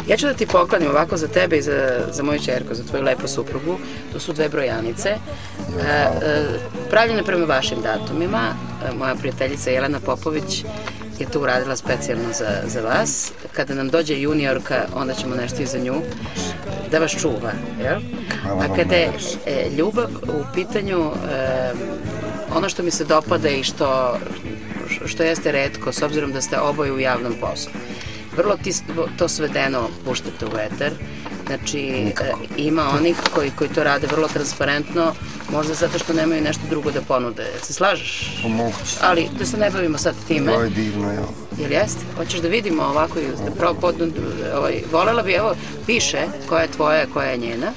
Ja ću da ti poklonim ovako za tebe i za moju čerku, za tvoju lepu suprugu. To su 2 brojanice. Pravljene prema vašim datumima. Moja prijateljica Jelena Popović je to uradila specijalno za vas. Kada nam dođe juniorka, onda ćemo nešto i za nju da vas čuva, jel? A kada je ljubav u pitanju, ono što mi se dopada i što jeste retko, s obzirom da ste oboje u javnom poslu, vrlo to svedeno puštate u eter. Znači, ima onih koji to rade vrlo transparentno, možda zato što nemaju nešto drugo da ponude. Se slažeš? Moguće. Ali da se ne bavimo sad time. To je divno, jel? Jel jeste? Hoćeš da vidimo ovako, volela bi, evo, piše koja je tvoja, koja je njena.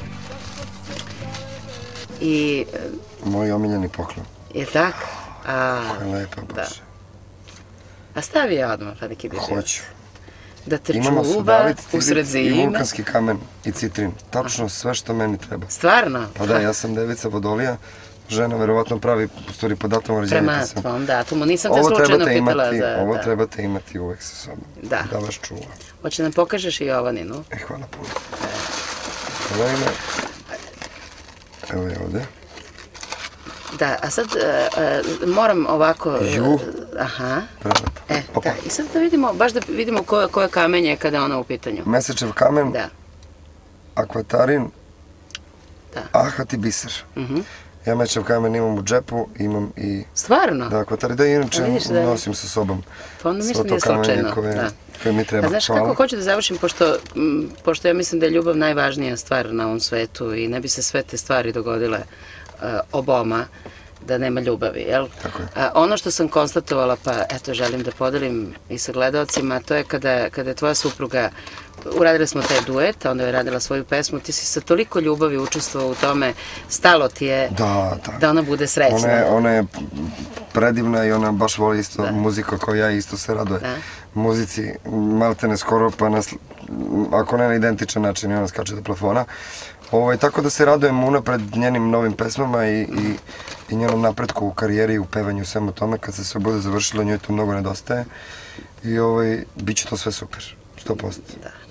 I... Moj omiljeni poklon. Je tako? Koja je lepa, Bože. A stavi je odmah, pa nek ideš. Hoću. Da te čuva usred zime. I vulkanski kamen i citrin. Tačno sve što meni treba. Stvarno? Pa da, ja sam devica vodolija. Žena verovatno pravi stvari po datom rođenja. Prema tvom datumu. Nisam te slučajno pitala za... Ovo trebate imati uvek sa sobom. Da vas čuva. Hoće nam pokažeš i Jovaninu? Hvala puno. Evo ime. Evo je ovde. Da, a sad moram ovako... Ju. Aha. Prelepo. Da, i sad da vidimo, baš da vidimo koje kamenje je kada je ona u pitanju. Mesečev kamen. Da. Akvatarin. Ahat i biser. Ja mesečev kamen imam u džepu, imam i... Stvarno? Da, akvatarin, da inače nosim sa sobom. Pa onda mislim da je slučajno. Koje mi treba. A znaš kako hoću da završim, pošto ja mislim da je ljubav najvažnija stvar na ovom svetu i ne bi se sve te stvari dogodile oboma da nema ljubavi, jel? Ono što sam konstatovala, pa eto, želim da podelim i sa gledalcima, to je kada je tvoja supruga, uradili smo taj duet, onda je radila svoju pesmu, ti si sa toliko ljubavi učestvovao u tome, stalo ti je da ona bude srećna. Ona je predivna i ona baš voli isto muziku kao ja, isto se raduje muzici, malte ne skoro, pa ako ne na identičan način, i ona skače do plafona. Tako da se radujem unapred njenim novim pesmama i njenom napretku u karijeri, u pevanju, u svemu tome. Kad se sve bude završilo, njoj to mnogo nedostaje i bit će to sve super, 100%.